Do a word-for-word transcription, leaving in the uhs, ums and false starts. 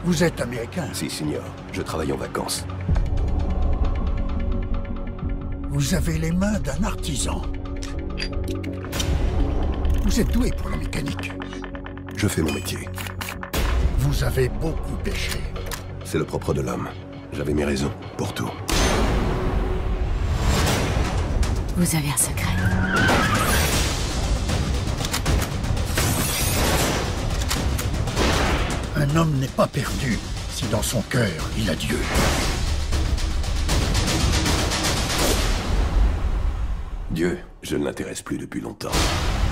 Vous êtes américain? Si, signor. Je travaille en vacances. Vous avez les mains d'un artisan. Vous êtes doué pour la mécanique. Je fais mon métier. Vous avez beaucoup péché. C'est le propre de l'homme. J'avais mes raisons pour tout. Vous avez un secret. Un homme n'est pas perdu si dans son cœur il a Dieu. Dieu, je ne l'intéresse plus depuis longtemps.